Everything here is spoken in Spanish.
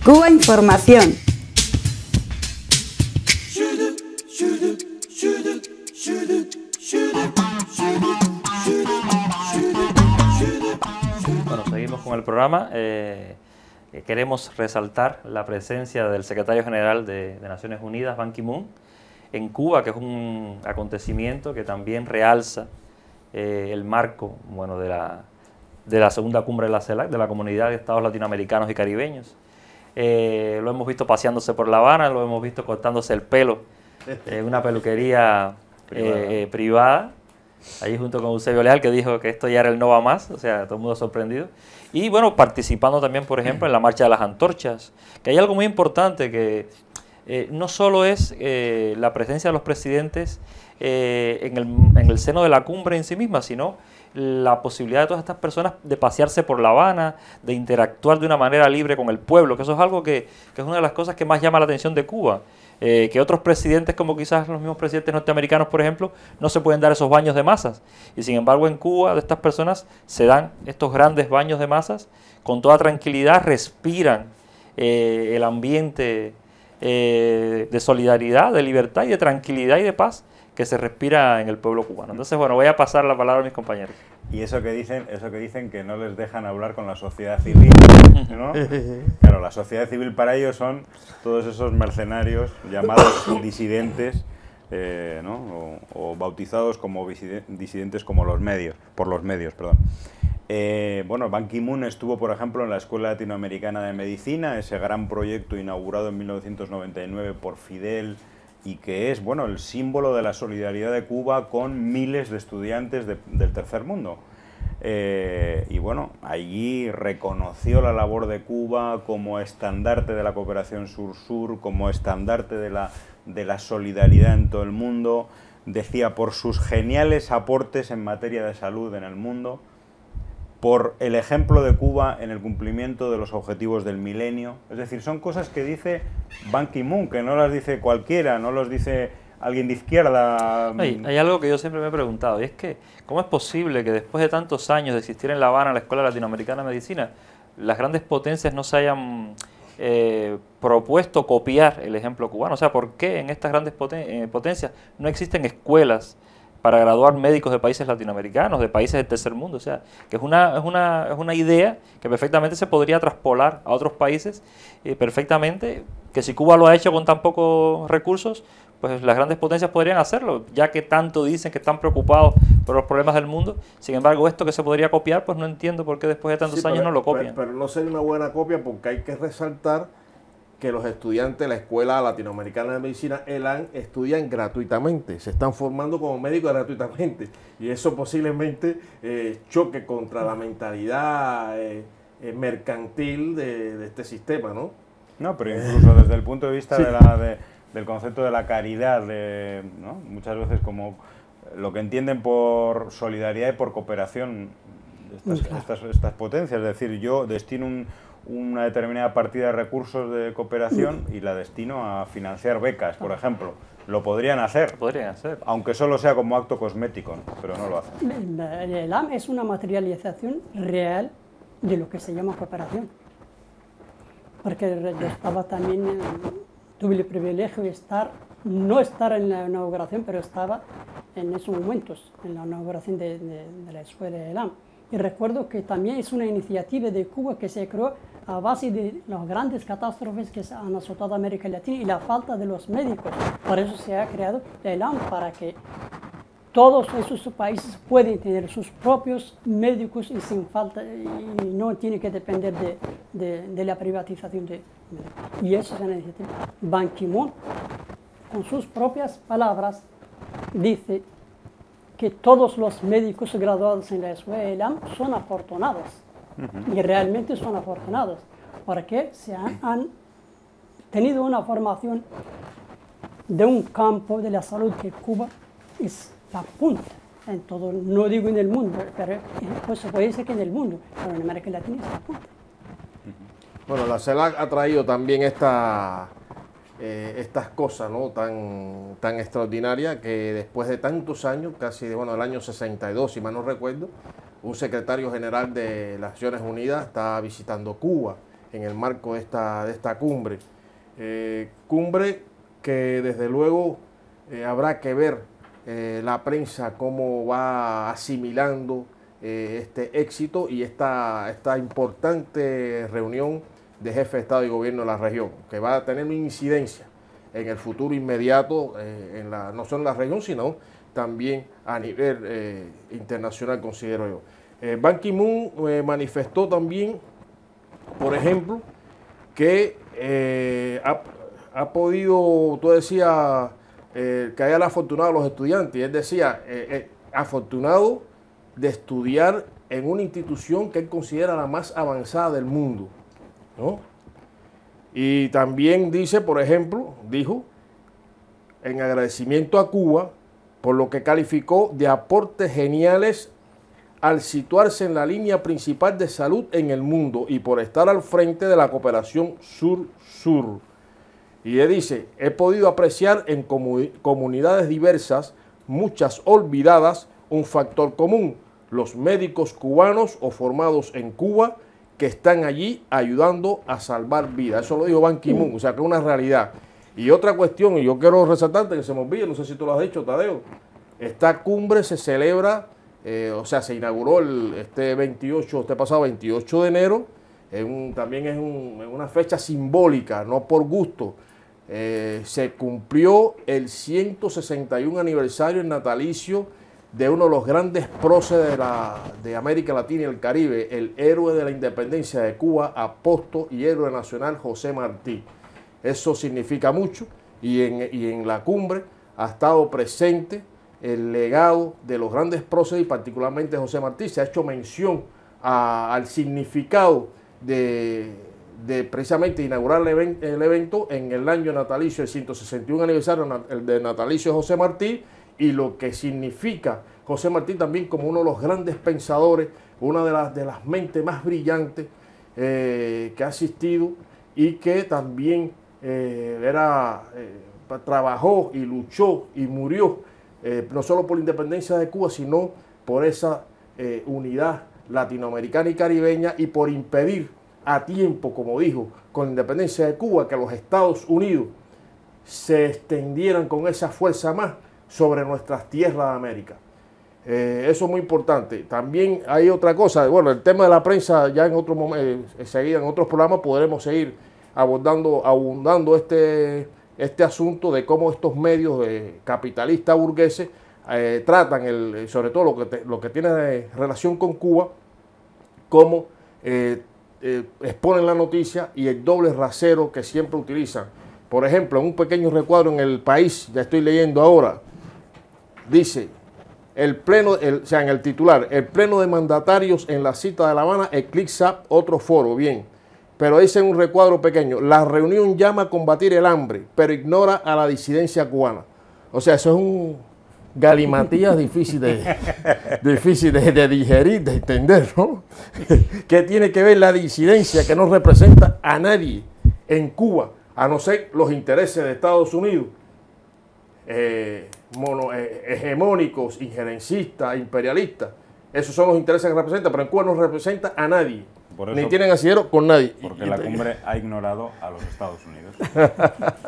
Cuba Información. Bueno, seguimos con el programa. Queremos resaltar la presencia del secretario general de Naciones Unidas, Ban Ki-moon, en Cuba, que es un acontecimiento que también realza el marco, bueno, de la segunda cumbre de la CELAC, de la Comunidad de Estados Latinoamericanos y Caribeños. Lo hemos visto paseándose por La Habana, lo hemos visto cortándose el pelo en una peluquería privada, ahí junto con Eusebio Leal, que dijo que esto ya era el no va más, o sea, todo el mundo sorprendido. Y bueno, participando también, por ejemplo, en la Marcha de las Antorchas, que hay algo muy importante que no solo es la presencia de los presidentes en el seno de la cumbre en sí misma, sino la posibilidad de todas estas personas de pasearse por La Habana, de interactuar de una manera libre con el pueblo, que eso es algo que es una de las cosas que más llama la atención de Cuba. Que otros presidentes, como quizás los mismos presidentes norteamericanos, por ejemplo, no se pueden dar esos baños de masas. Y sin embargo, en Cuba, de estas personas se dan estos grandes baños de masas con toda tranquilidad, respiran el ambiente de solidaridad, de libertad y de tranquilidad y de paz que se respira en el pueblo cubano. Entonces, bueno, voy a pasar la palabra a mis compañeros. Y eso que dicen que no les dejan hablar con la sociedad civil, ¿no? Claro, la sociedad civil para ellos son todos esos mercenarios llamados disidentes, ¿no? o bautizados como disidentes como por los medios, perdón. Bueno, Ban Ki-moon estuvo, por ejemplo, en la Escuela Latinoamericana de Medicina, ese gran proyecto inaugurado en 1999 por Fidel, y que es, bueno, el símbolo de la solidaridad de Cuba con miles de estudiantes del tercer mundo. Y bueno, allí reconoció la labor de Cuba como estandarte de la cooperación sur-sur, como estandarte de la solidaridad en todo el mundo. Decía, por sus geniales aportes en materia de salud en el mundo, por el ejemplo de Cuba en el cumplimiento de los objetivos del milenio. Es decir, son cosas que dice Ban Ki-moon, que no las dice cualquiera, no los dice alguien de izquierda. Hay algo que yo siempre me he preguntado, y es que, ¿cómo es posible que después de tantos años de existir en La Habana la Escuela Latinoamericana de Medicina, las grandes potencias no se hayan propuesto copiar el ejemplo cubano? O sea, ¿por qué en estas grandes potencias no existen escuelas para graduar médicos de países latinoamericanos, de países del tercer mundo? O sea, que es una idea que perfectamente se podría traspolar a otros países, perfectamente, que si Cuba lo ha hecho con tan pocos recursos, pues las grandes potencias podrían hacerlo, ya que tanto dicen que están preocupados por los problemas del mundo. Sin embargo, esto que se podría copiar, pues no entiendo por qué después de tantos años no lo copian. Pero no sería una buena copia, porque hay que resaltar que los estudiantes de la Escuela Latinoamericana de Medicina, ELAN, estudian gratuitamente, se están formando como médicos gratuitamente, y eso posiblemente choque contra la mentalidad mercantil de este sistema, ¿no? No, pero incluso desde el punto de vista del concepto de la caridad, ¿no? Muchas veces como lo que entienden por solidaridad y por cooperación estas potencias, es decir, yo destino una determinada partida de recursos de cooperación y la destino a financiar becas, por ejemplo. Lo podrían hacer, aunque solo sea como acto cosmético, ¿no? Pero no lo hacen. El ELAM es una materialización real de lo que se llama cooperación. Porque yo estaba también, tuve el privilegio de no estar en la inauguración, pero estaba en esos momentos, en la inauguración de la escuela de ELAM. Y recuerdo que también es una iniciativa de Cuba que se creó a base de las grandes catástrofes que han azotado a América Latina y la falta de los médicos. Por eso se ha creado la ELAM, para que todos esos países puedan tener sus propios médicos y sin falta, y no tiene que depender de la privatización de médicos. Y eso es una iniciativa. Ban Ki-moon, con sus propias palabras, dice que todos los médicos graduados en la escuela ELAM son afortunados. Y realmente son afortunados, porque se han tenido una formación de un campo de la salud que Cuba es la punta en todo, no digo en el mundo, pero pues se puede decir que en el mundo, pero en América Latina es la punta. Bueno, la CELAC ha traído también estas cosas, ¿no?, tan extraordinarias, que después de tantos años, casi el año 62, si mal no recuerdo, un secretario general de las Naciones Unidas está visitando Cuba. en el marco de esta cumbre. Cumbre que desde luego habrá que ver la prensa cómo va asimilando este éxito y esta importante reunión de jefes de Estado y Gobierno de la región, que va a tener una incidencia en el futuro inmediato, no solo en la región, sino también a nivel internacional, considero yo. Ban Ki-moon manifestó también, por ejemplo, que ha podido, tú decías, que hayan afortunado a los estudiantes, y él decía, afortunado de estudiar en una institución que él considera la más avanzada del mundo, ¿no? Y también dice, por ejemplo, dijo, en agradecimiento a Cuba, por lo que calificó de aportes geniales al situarse en la línea principal de salud en el mundo y por estar al frente de la cooperación sur-sur. Y él dice, he podido apreciar en comunidades diversas, muchas olvidadas, un factor común, los médicos cubanos o formados en Cuba que están allí ayudando a salvar vidas. Eso lo dijo Ban Ki-moon, o sea que es una realidad. Y otra cuestión, y yo quiero resaltarte que se me olvide, no sé si tú lo has dicho, Tadeo, esta cumbre se celebra, o sea, se inauguró este pasado 28 de enero, también es una fecha simbólica, no por gusto. Se cumplió el 161 aniversario natalicio de uno de los grandes próceres de América Latina y el Caribe, el héroe de la independencia de Cuba, apóstol y héroe nacional José Martí. Eso significa mucho y en la cumbre ha estado presente el legado de los grandes próceres y particularmente José Martí. Se ha hecho mención al significado de precisamente inaugurar el evento en el año natalicio, el 161 aniversario de natalicio de José Martí, y lo que significa José Martí también como uno de los grandes pensadores, una de las mentes más brillantes que ha asistido y que también trabajó y luchó y murió no solo por la independencia de Cuba, sino por esa unidad latinoamericana y caribeña y por impedir a tiempo, como dijo, con la independencia de Cuba, que los Estados Unidos se extendieran con esa fuerza más sobre nuestras tierras de América. Eso es muy importante. También hay otra cosa, bueno, el tema de la prensa ya en otro momento, enseguida en otros programas podremos seguir abundando este asunto de cómo estos medios capitalistas burgueses tratan, sobre todo lo que tiene relación con Cuba, cómo exponen la noticia y el doble rasero que siempre utilizan. Por ejemplo, en un pequeño recuadro en El País, ya estoy leyendo ahora, dice, o sea, en el titular, el pleno de mandatarios en la cita de La Habana eclipsa otro foro, bien, pero dice en un recuadro pequeño, la reunión llama a combatir el hambre, pero ignora a la disidencia cubana. O sea, eso es un galimatías difícil de digerir, de entender, ¿no? ¿Qué tiene que ver la disidencia que no representa a nadie en Cuba, a no ser los intereses de Estados Unidos, hegemónicos, injerencistas, imperialistas? Esos son los intereses que representa, pero en Cuba no representa a nadie, ni tienen asidero con nadie. Porque la cumbre ha ignorado a los Estados Unidos.